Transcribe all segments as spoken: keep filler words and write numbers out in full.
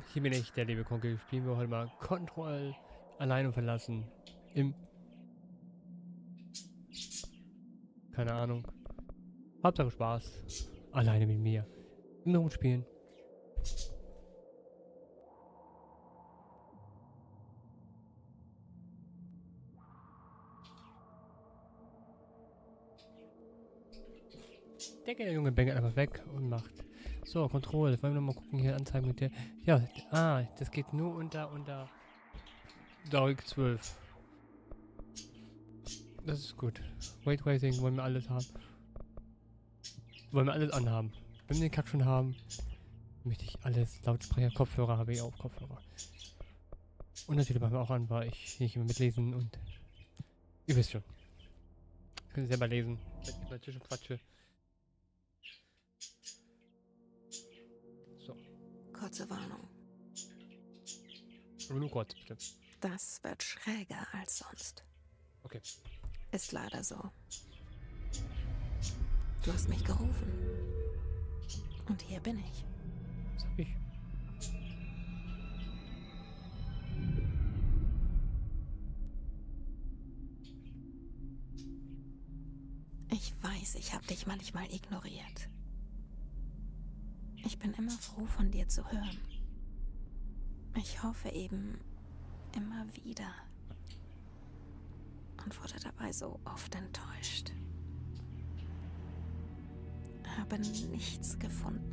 hier bin ich, der liebe Konkel. Spielen wir heute mal Control alleine verlassen. Im... Keine Ahnung. Hauptsache Spaß. Alleine mit mir. Im Rumspielen. Der geht der junge Bengel einfach weg und macht. So, Control. Wollen wir noch mal gucken hier Anzeigen mit der. Ja, ah, das geht nur unter unter Dark zwölf. Das ist gut. Weight Racing wollen wir alles haben. Wollen wir alles anhaben. Wenn wir den Kack schon haben, möchte ich alles. Lautsprecher, Kopfhörer habe ich auch Kopfhörer. Und natürlich machen wir auch an, weil ich nicht immer mitlesen und ihr wisst schon. Können selber lesen, wenn ich mal zwischen quatsche. So. Kurze Warnung. Aber nur kurz, bitte. Das wird schräger als sonst. Okay. Ist leider so. Du hast mich gerufen. Und hier bin ich. Was hab ich? Ich weiß, ich habe dich manchmal ignoriert. Ich bin immer froh, von dir zu hören. Ich hoffe eben immer wieder. Und wurde dabei so oft enttäuscht. Habe nichts gefunden.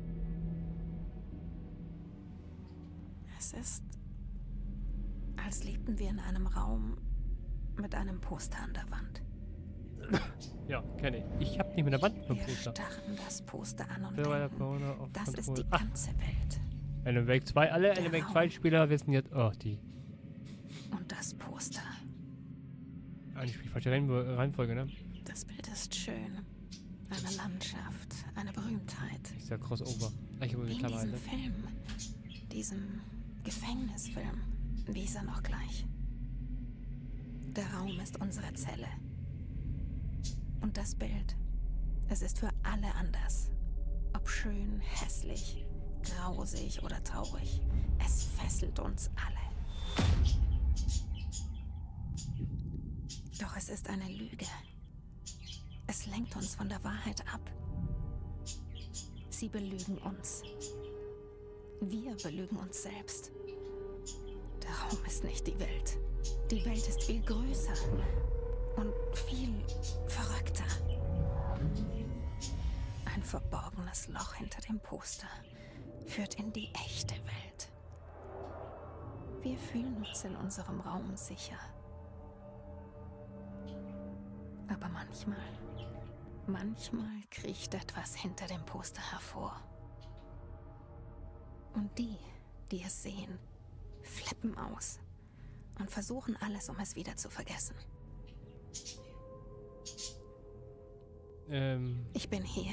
Es ist, als lebten wir in einem Raum mit einem Poster an der Wand. Ja, kenne ich. Ich habe nicht mit der Wand Wir Poster. starren das Poster an und Silver denken, Corner of das ist Control. die Ah, ganze Welt. Alan Wake zwei. Alle Der Alan Wake Raum. zwei Spieler wissen jetzt. Oh, die. Und das Poster. Eigentlich die falsche Reihenfol- Reihenfolge, ne? Das Bild ist schön. Eine Landschaft, eine Berühmtheit. Ist ja Crossover. Ich habe Wie eine in Klammer diesem ne? Film. Diesem Gefängnisfilm. Wie ist er noch gleich? Der Raum ist unsere Zelle. Und das Bild, es ist für alle anders. Ob schön, hässlich, grausig oder traurig. Es fesselt uns alle. Doch es ist eine Lüge. Es lenkt uns von der Wahrheit ab. Sie belügen uns. Wir belügen uns selbst. Der Raum ist nicht die Welt. Die Welt ist viel größer und viel verrückter. Ein verborgenes Loch hinter dem Poster führt in die echte Welt. Wir fühlen uns in unserem Raum sicher. Aber manchmal, manchmal kriecht etwas hinter dem Poster hervor. Und die, die es sehen, flippen aus und versuchen alles, um es wieder zu vergessen. Ähm. Ich bin hier.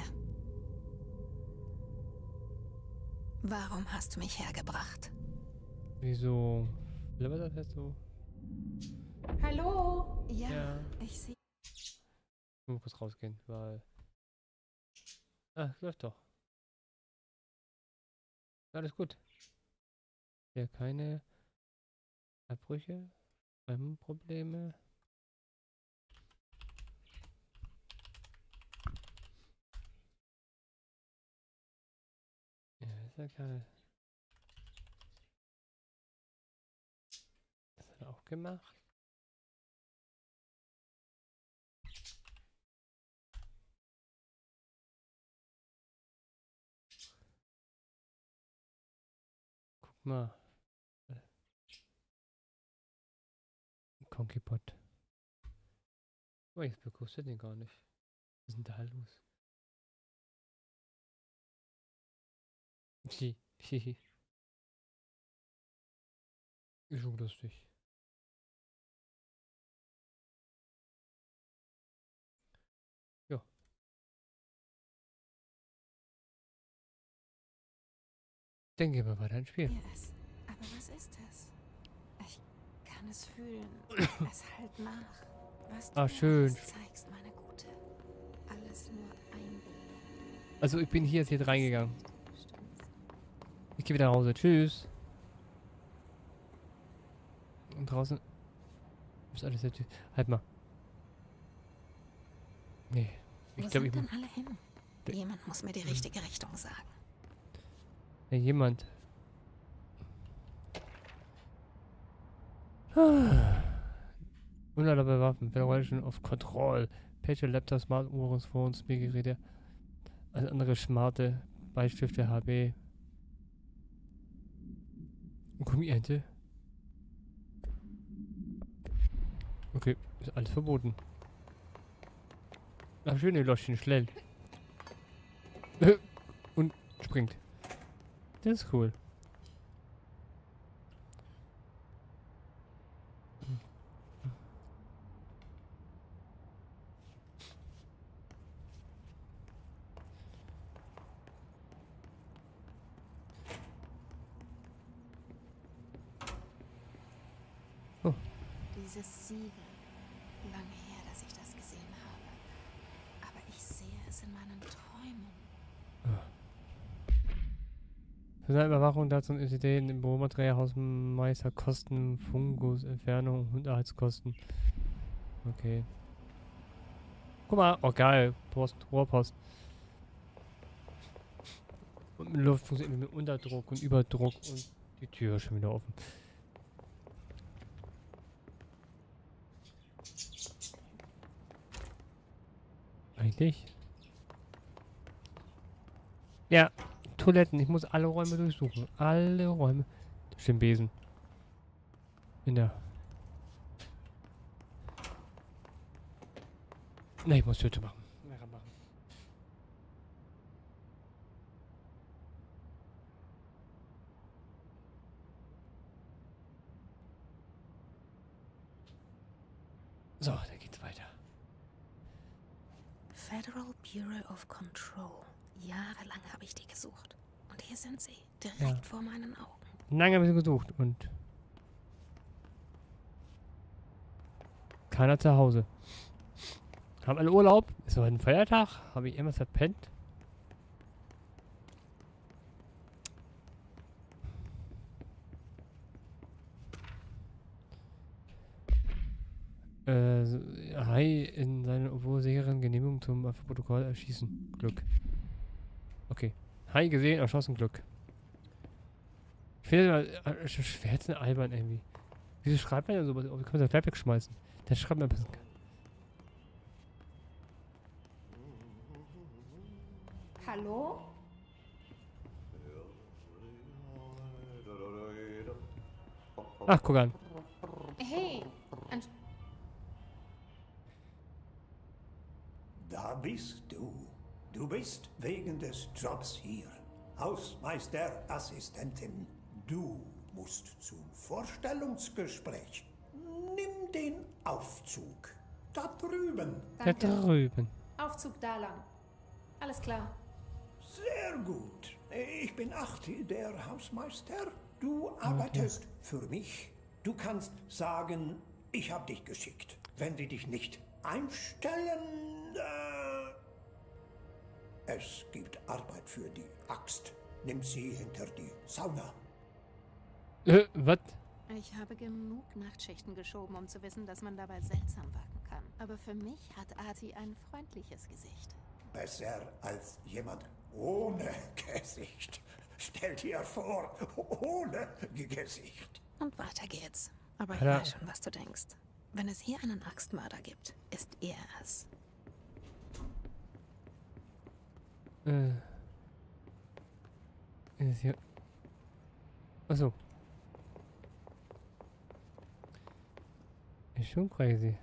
Warum hast du mich hergebracht? Wieso? Was ist das jetzt so? Hallo? Ja, Ja. ich sehe. Ich muss kurz rausgehen, weil. Ah, es läuft doch. Alles gut. Ja, keine Abbrüche, Probleme. Ja, ist ja keine. Das hat er auch gemacht. Guck mal. Conkeypot. Oh, jetzt begrüßt er den gar nicht. Was ist denn da los? Hi, hihi. Ist schon lustig. Ja. Dann gehen wir weiter ins Spiel. es. Aber was ist es? Ich kann es fühlen. Es halt nach. Was du Ah, mir schön. alles zeigst, meine Gute. Alles nur Einbildung. Also ich bin hier jetzt hier reingegangen. Ich gehe wieder nach Hause. Tschüss. Und draußen ist alles sehr tü- Halt mal. Nee. Ich Wo glaube, sind ich denn muss. alle hin? Jemand muss mir die richtige Richtung sagen. Ja, jemand. Ah. Unerlaubte Waffen. Federation of Control. Pager, Laptop, Smart Uhren, Phones, Spielgeräte. Alles andere smarte Beistifte, H B. Gummiente. Okay, ist alles verboten. Ach, schöne Loschen, schnell. Und springt. Das ist cool. Oh. Dieses Siegel. Lange her, dass ich das gesehen habe. Aber ich sehe es in meinen Träumen. Personalüberwachung, dazu und Ideen im Büromaterial, Hausmeister, Kosten, Fungus, Entfernung, Unterhaltskosten. Okay. Guck mal, oh geil. Post, Rohrpost. Und mit Luft funktioniert mit Unterdruck und Überdruck und die Tür ist schon wieder offen. Eigentlich? Ja, Toiletten. Ich muss alle Räume durchsuchen. Alle Räume. Da steht ein Besen. In der. Ne, ich muss Tür machen. Mehrere machen. So, da geht's weiter. Federal Bureau of Control. Jahrelang habe ich die gesucht. Und hier sind sie, direkt Ja. vor meinen Augen. Lange haben wir sie gesucht und keiner zu Hause. Haben alle Urlaub? Ist heute ein Feiertag? Habe ich irgendwas verpennt? Äh, so- Hai in seiner obwohl sicheren Genehmigung zum Protokoll erschießen. Glück. Okay. Hai gesehen, erschossen, Glück. Ich finde das äh, schwer zu albern irgendwie. Wieso schreibt man denn sowas? Wie kann man das gleich wegschmeißen? Das schreibt man ein bisschen. Hallo? Ach, guck an. Hey, Ent- Da bist du. Du bist wegen des Jobs hier. Hausmeisterassistentin. Du musst zum Vorstellungsgespräch. Nimm den Aufzug. Da drüben. Da danke. drüben. Aufzug da lang. Alles klar. Sehr gut. Ich bin Achti, der Hausmeister. Du arbeitest für mich. Du kannst sagen, ich habe dich geschickt. Wenn sie dich nicht einstellen, äh, es gibt Arbeit für die Axt. Nimm sie hinter die Sauna. Äh, was? Ich habe genug Nachtschichten geschoben, um zu wissen, dass man dabei seltsam wirken kann. Aber für mich hat Arti ein freundliches Gesicht. Besser als jemand ohne Gesicht. Stell dir vor, ohne Gesicht. Und weiter geht's. Aber ich Ja. weiß schon, was du denkst. Wenn es hier einen Axtmörder gibt, ist er es. Äh. Ist hier. Achso. Ist schon crazy.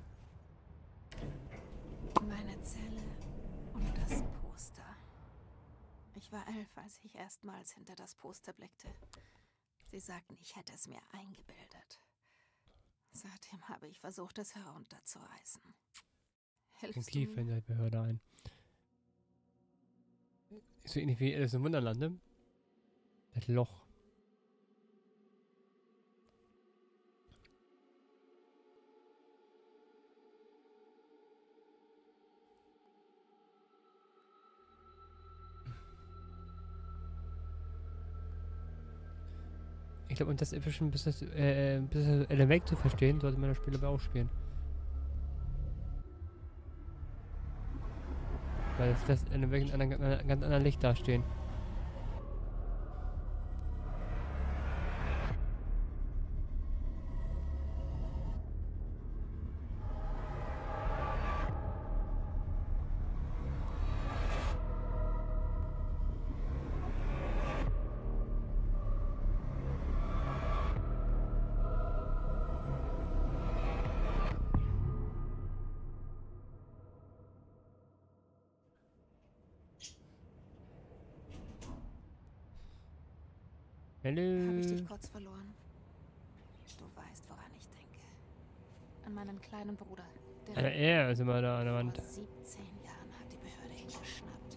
Meine Zelle und das Poster. Ich war elf, als ich erstmals hinter das Poster blickte. Sie sagten, ich hätte es mir eingebildet. Seitdem habe ich versucht, es herunterzureißen. Den Hilfst du tief mir? in der Behörde ein. Ist so ähnlich wie Alice im Wunderland, ne? Das Loch. Ich glaube, um das ein bisschen, äh, ein bisschen Alan Wake zu verstehen, sollte man das Spiel aber auch spielen. Weil es lässt Alan Wake in einem ganz anderen Licht dastehen. Habe ich dich Hallo. kurz verloren? Du weißt, woran ich denke. An meinen kleinen Bruder. Der Alter, er ist immer da an der Wand. vor siebzehn Jahren hat die Behörde ihn geschnappt.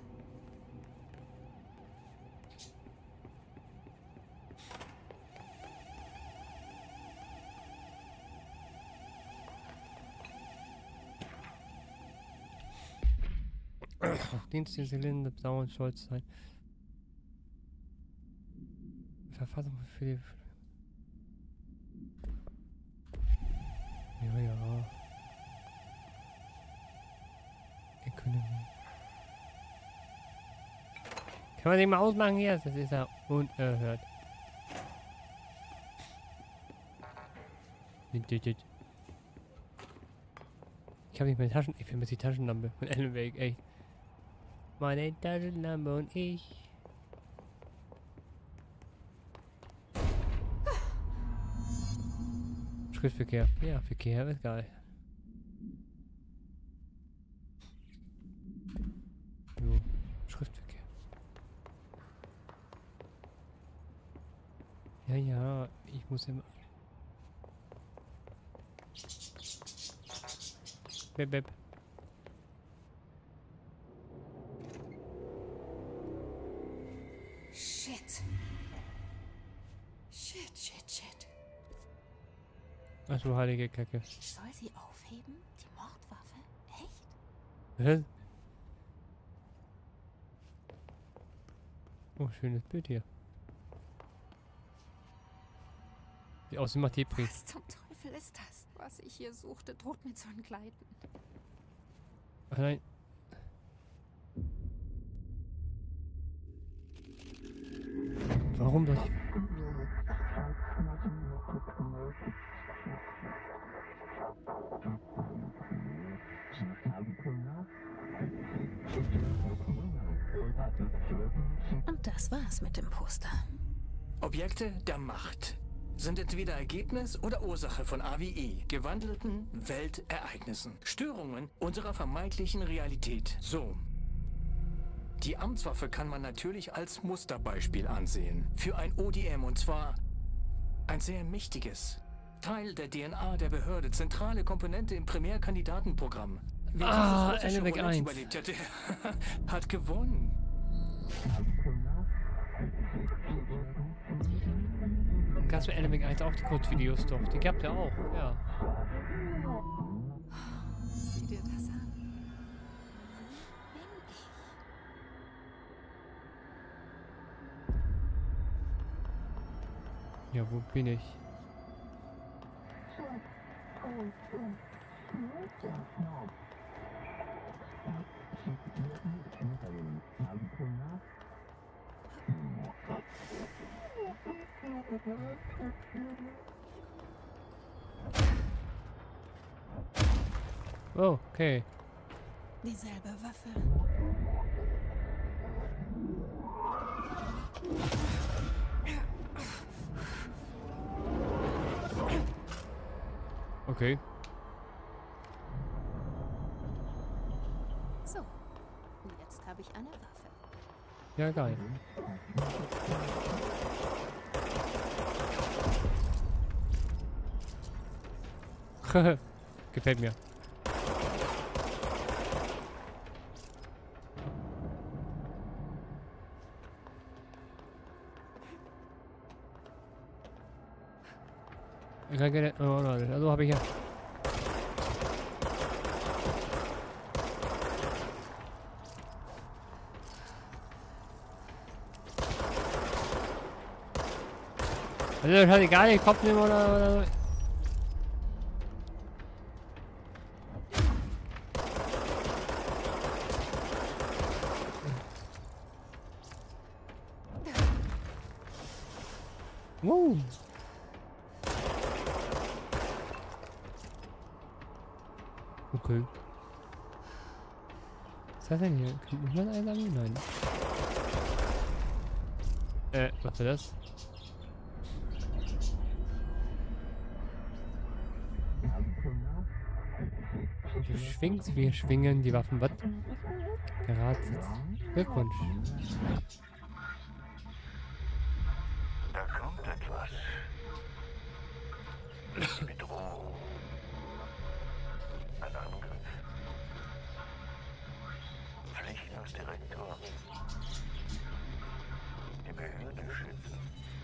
Dienst den Zylinder dauernd stolz sein. Verfassung für die... Ja, ja. Ökonomie. Kann man den mal ausmachen hier? Das ist ja unerhört. Ich habe nicht meine Taschen... Ich vermisse die Taschenlampe von Alan Wake, echt. Meine Taschenlampe und ich. Schriftverkehr. Ja, Verkehr ist geil. Jo, Schriftverkehr. Ja, ja, ich muss immer... Beb, beb. Shit. Shit, shit, shit. Ach so, heilige Kacke. Ich soll sie aufheben? Die Mordwaffe? Echt? Was? Oh, schönes Bild hier. Sieht aus wie macht die Pri. Was zum Teufel ist das? Was ich hier suchte, droht mir zu entgleiten. Ach nein. Warum doch? Und das war's mit dem Poster. Objekte der Macht sind entweder Ergebnis oder Ursache von A wie E, gewandelten Weltereignissen, Störungen unserer vermeintlichen Realität. So. Die Amtswaffe kann man natürlich als Musterbeispiel ansehen. Für ein O D M, und zwar ein sehr mächtiges. Teil der D N A der Behörde, zentrale Komponente im Primärkandidatenprogramm. Wer Ah, dieses Alan Wake Roulette eins. überlebt hat, der hat gewonnen. Gab's bei Alan Wake eins auch die Kurzvideos doch? Die gab's ja auch, ja. Sieh dir das an. Wo bin ich? Ja, wo bin ich? Oh, okay. Dieselbe Waffe. Okay. So. Jetzt habe ich eine Waffe. Ja, geil. Gefällt mir. Ich kann gerne... Oh, nein, also habe ich ja... Also das hat egal, den Kopf nehmen oder, oder so. Wow. Okay. Was ist das denn hier? Muss man einsammeln? Nein. Äh, was war das? Du schwingst, wir schwingen die Waffen. Was? Der Ratsitz. Glückwunsch. Da kommt etwas. Bedrohung. Ein Angriff. Pflicht als Direktor. Die Behörde schützen.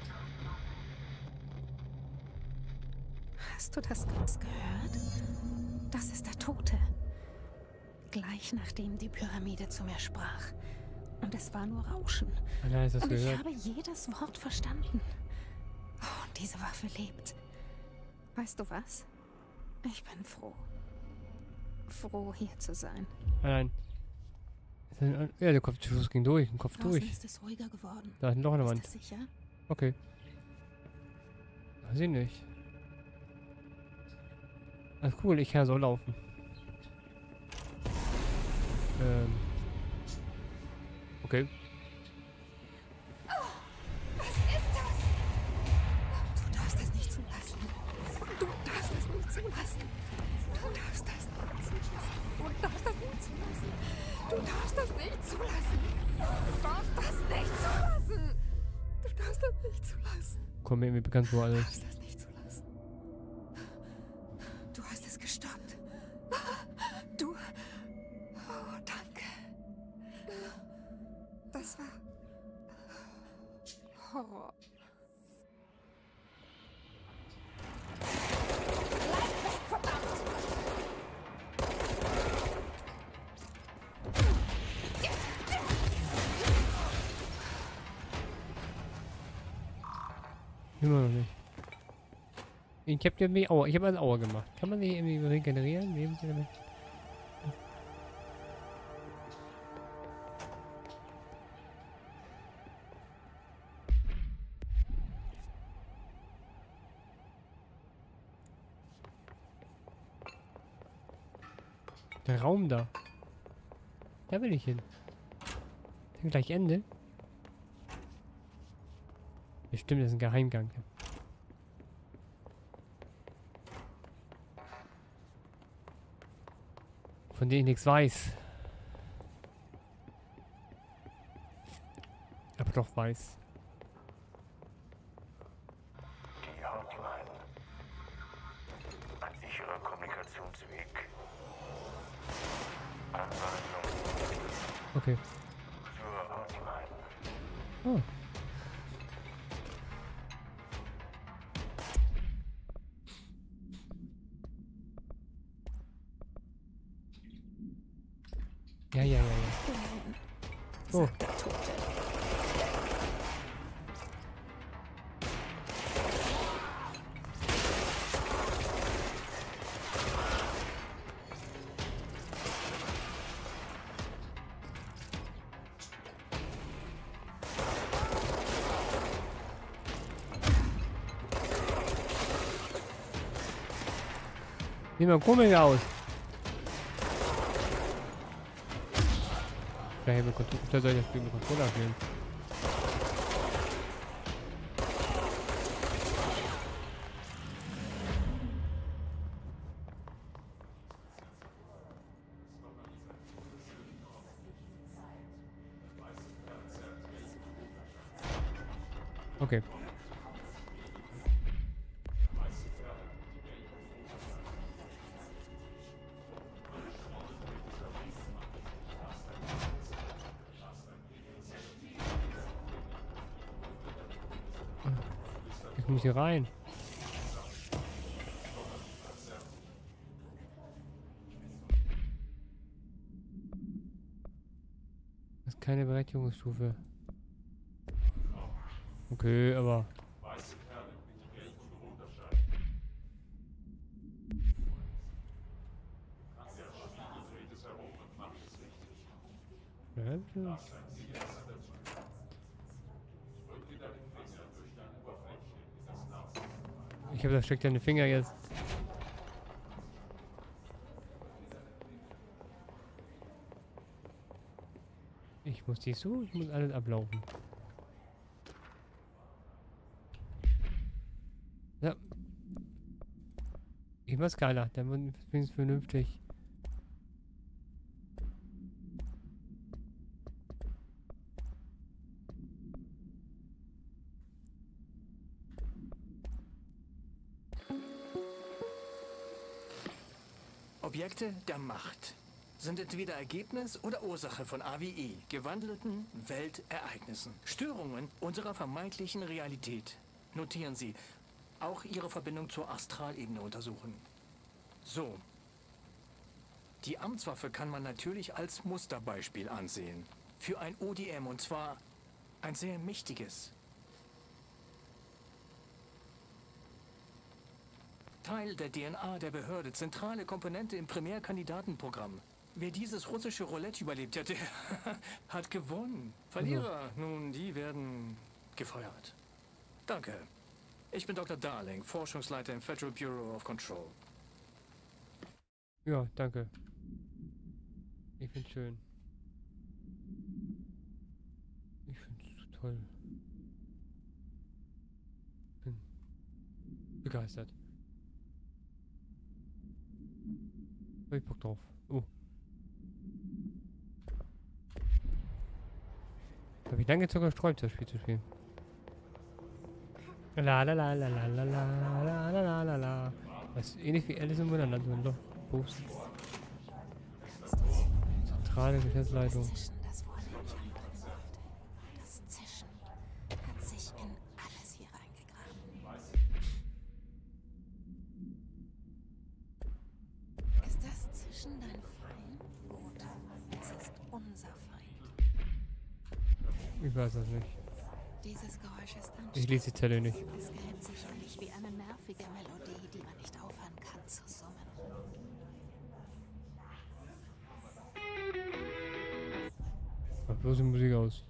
Hast du das ganz gehört? Das ist der Tote. Gleich nachdem die Pyramide zu mir sprach. Und es war nur Rauschen. Anna, ist das Und ich gehört? habe jedes Wort verstanden. Oh, und diese Waffe lebt. Weißt du was? Ich bin froh. Froh, hier zu sein. Nein, nein. Ja, der Kopfschuss ging durch. Ein Kopf Draußen durch. ist es ruhiger geworden. Da ist ein Loch in der Ist Wand. das sicher? Okay. Weiß ich nicht. Ach cool, ich kann so laufen. Ähm. Okay. Was ist das? Du darfst das nicht zulassen. Du darfst das nicht zulassen. Du darfst das nicht zulassen. Du darfst das nicht zulassen. Du darfst das nicht zulassen. Du darfst das nicht zulassen. Du darfst das nicht zulassen. Kommt mir irgendwie bekannt vor Du alles. darfst das nicht zulassen. Du hast es gestoppt. Du. Oh, danke. Das war Horror. Bleib weg, verdammt! Immer noch nicht. Ich hab irgendwie Aua. Ich habe eine Aua gemacht. Kann man die irgendwie regenerieren? Lebenselement? Der Raum da. Da will ich hin. Ist ja gleich Ende. Bestimmt, das ist ein Geheimgang. Von dem ich nichts weiß. Aber doch weiß. Die Hotline. Ein sicherer Kommunikationsweg. Anweisung Okay. zur Hotline. Oh. Ja, ja, ja, ja. Oh. Sagt der Tote. Sieht mal komisch aus. Vielleicht mit Controller, soll ich das Spiel mit Controller spielen? Okay. Ich muss hier rein. Das ist keine Berechtigungsstufe. Okay, aber Ich habe da steckt deine Finger jetzt. Ich muss die so, ich muss alles ablaufen. Ja. Ich mach's geiler, der wird wenigstens vernünftig. Objekte der Macht sind entweder Ergebnis oder Ursache von A W E, gewandelten Weltereignissen, Störungen unserer vermeintlichen Realität. Notieren Sie, auch Ihre Verbindung zur Astralebene untersuchen. So. Die Amtswaffe kann man natürlich als Musterbeispiel ansehen. Für ein O D M, und zwar ein sehr mächtiges. Teil der D N A der Behörde, zentrale Komponente im Primärkandidatenprogramm. Wer dieses russische Roulette überlebt hat, der hat gewonnen. Verlierer, nun, die werden gefeuert. Danke. Ich bin Doktor Darling, Forschungsleiter im Federal Bureau of Control. Ja, danke. Ich find's schön. Ich find's so toll. Bin begeistert. Hab ich Bock drauf. Oh. Hab ich lange sogar gesträubt, das Spiel zu spielen. La la la la la la la la la la la. Das ist ähnlich wie Alice im Wunderland, so ein Loch. Boost. Zentrale Geschäftsleitung. Das Zischen, das vornehmlich einbringen sollte. Das Zischen hat sich in alles hier reingegraben. Ist das Zischen dein Feind? Gut, es ist unser Feind. Ich weiß das nicht. Dieses Geräusch ist anstrengend. Ich lese die Zelle nicht. Es gehört sicherlich wie eine nervige Melodie, die man nicht aufhören kann zu summen. Mach bloß die Musik aus.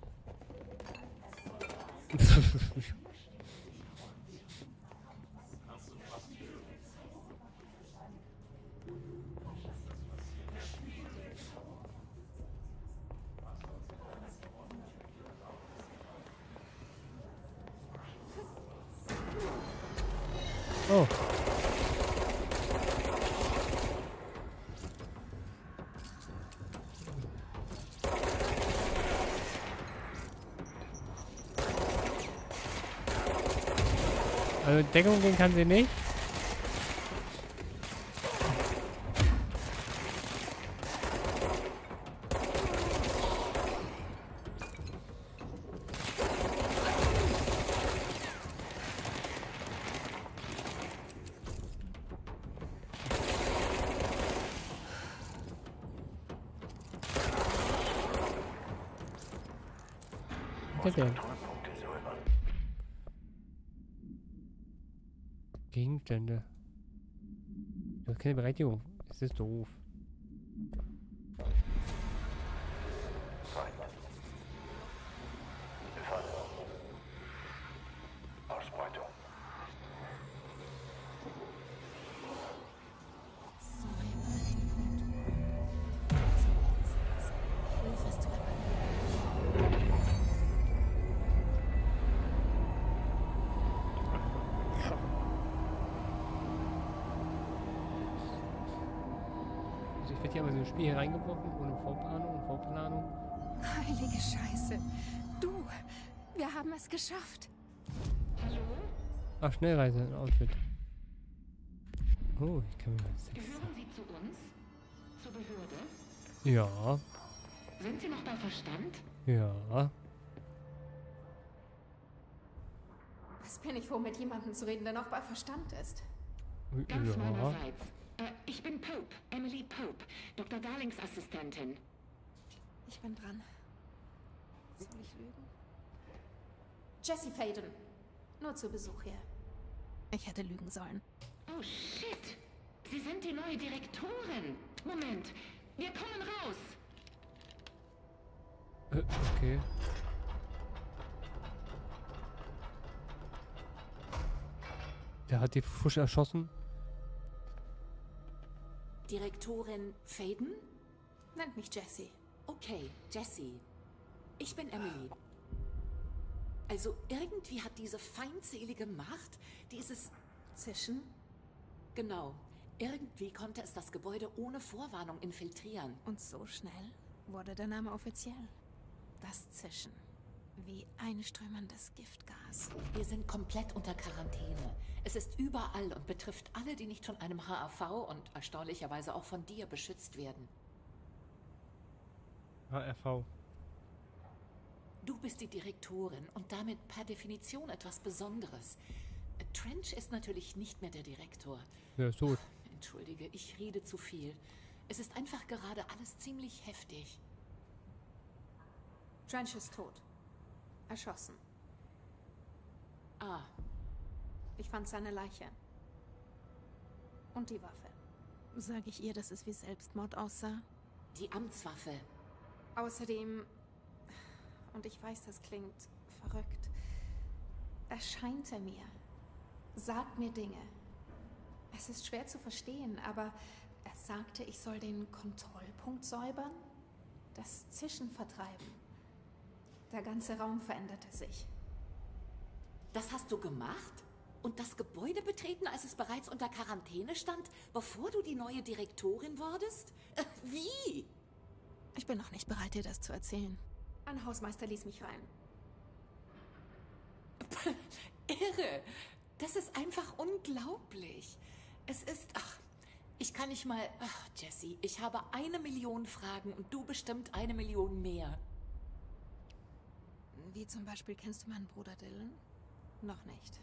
Oh. Also Deckung gehen kann sie nicht. Okay. Gegenstände. Du hast keine Berechtigung. Es ist doof. Feind. Falle. Ausbreitung. Hilfe ist zu reparieren. Ich werde hier aber so ein Spiel hier reingeworfen, ohne Vorplanung und Vorplanung. Heilige Scheiße. Du, wir haben es geschafft. Ach, Schnellreise, ein Outfit. Oh, ich kann mir das jetzt... Gehören Sie zu uns? Zur Behörde? Ja, Sind Sie noch bei Verstand? ja. Was bin ich froh, mit jemandem zu reden, der noch bei Verstand ist. Ganz Ja. meinerseits. Äh, ich bin Pope, Emily Pope, Doktor Darlings Assistentin. Ich bin dran. Soll ich lügen? Jessie Faden. Nur zu Besuch hier. Ich hätte lügen sollen. Oh shit! Sie sind die neue Direktorin. Moment, wir kommen raus. Äh, okay. Der hat die frisch erschossen. Direktorin Faden? Nennt mich Jessie. Okay, Jessie. Ich bin Emily. Also irgendwie hat diese feindselige Macht, dieses Zischen? Genau. Irgendwie konnte es das Gebäude ohne Vorwarnung infiltrieren. Und so schnell wurde der Name offiziell. Das Zischen. Wie einströmendes Giftgas. Wir sind komplett unter Quarantäne. Es ist überall und betrifft alle, die nicht von einem H A V und erstaunlicherweise auch von dir beschützt werden. H R V. Du bist die Direktorin und damit per Definition etwas Besonderes. Trench ist natürlich nicht mehr der Direktor. Der ist tot. Entschuldige, ich rede zu viel. Es ist einfach gerade alles ziemlich heftig. Trench ist tot. Erschossen. Ah, Ich fand seine Leiche. Und die Waffe. Sag ich ihr, dass es wie Selbstmord aussah? die Amtswaffe. Außerdem, und ich weiß, das klingt verrückt, erscheint er mir. Sagt mir Dinge. Es ist schwer zu verstehen, aber er sagte, ich soll den Kontrollpunkt säubern, das Zischen vertreiben. Der ganze Raum veränderte sich. Das hast du gemacht? Und das Gebäude betreten, als es bereits unter Quarantäne stand, bevor du die neue Direktorin wurdest? Äh, wie? Ich bin noch nicht bereit, dir das zu erzählen. Ein Hausmeister ließ mich rein. Irre. Das ist einfach unglaublich. Es ist... Ach, ich kann nicht mal... Ach, Jessie, ich habe eine Million Fragen und du bestimmt eine Million mehr. Wie zum Beispiel, kennst du meinen Bruder Dylan? Noch nicht.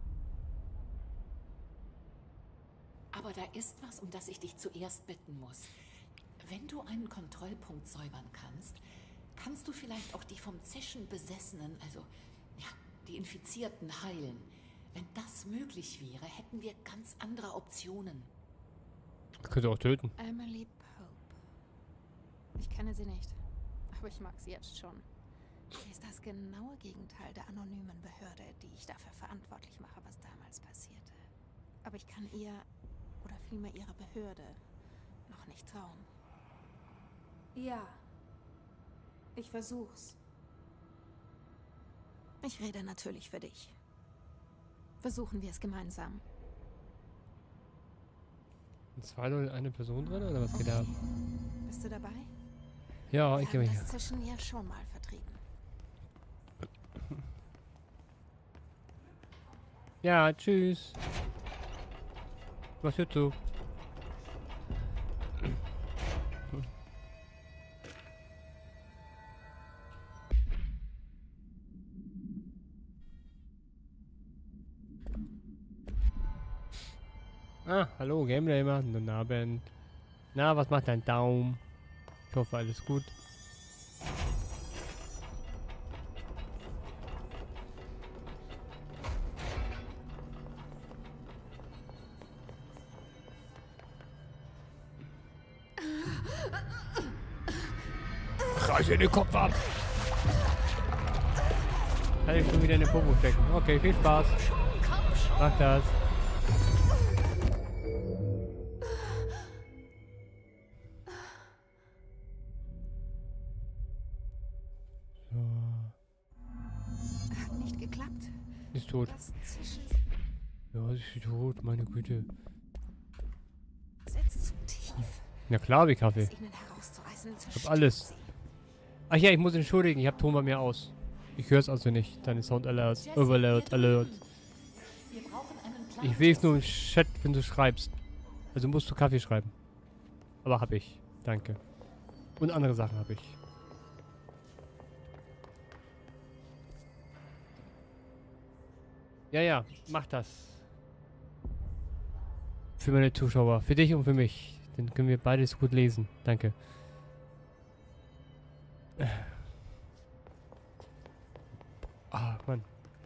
Aber da ist was, um das ich dich zuerst bitten muss. Wenn du einen Kontrollpunkt säubern kannst, kannst du vielleicht auch die vom Zischen Besessenen, also ja, die Infizierten heilen. Wenn das möglich wäre, hätten wir ganz andere Optionen. Könnt ihr auch töten. Emily Pope. Ich kenne sie nicht, aber ich mag sie jetzt schon. Sie ist das genaue Gegenteil der anonymen Behörde, die ich dafür verantwortlich mache, was damals passierte. Aber ich kann ihr, oder vielmehr ihrer Behörde, noch nicht trauen. Ja. Ich versuch's. Ich rede natürlich für dich. Versuchen wir es gemeinsam. Sind zwei Leute, eine Person drin oder was geht da ab? Bist du dabei? Ja, ich Wir gehe haben mal das hier. Zischen ja schon mal vertrieben. Ja, tschüss. Was hört so? Ah, hallo, Gameplayer. Guten Abend. Na, was macht dein Daumen? Ich hoffe, alles gut. Reiß dir den Kopf ab! Kann ich schon wieder in den Popo stecken. Okay, viel Spaß. Mach das. Hat nicht geklappt. Ist tot. Das Zischen Ja, sie ist tot, meine Güte. sitzt zu tief. Na klar, wie Kaffee. Es ihnen herauszureißen, Ich hab alles. Ach ja, ich muss entschuldigen, ich habe Ton bei mir aus. Ich höre es also nicht. Deine Sound Alert, Jessie, Overload, wir Alert. drüben. Wir brauchen einen Plan. Ich sehe es nur im Jessie. Chat, wenn du schreibst. Also musst du Kaffee schreiben. Aber hab ich. Danke. Und andere Sachen habe ich. Ja, ja, mach das. Für meine Zuschauer. Für dich und für mich. Dann können wir beides gut lesen. Danke. Ah, Mann.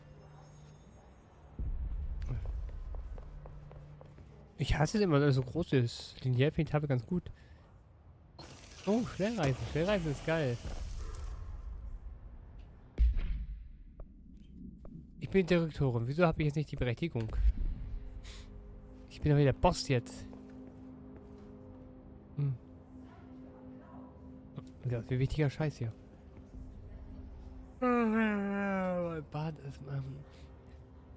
Ich hasse es immer, dass es so groß ist. Linearpaint habe ganz gut. Oh, Schnellreifen. Schnellreifen ist geil. bin Direktorin. Wieso habe ich jetzt nicht die Berechtigung? Ich bin doch wieder Boss jetzt. Hm. Ja, wie wichtiger Scheiß hier. Mein Bad ist... Ähm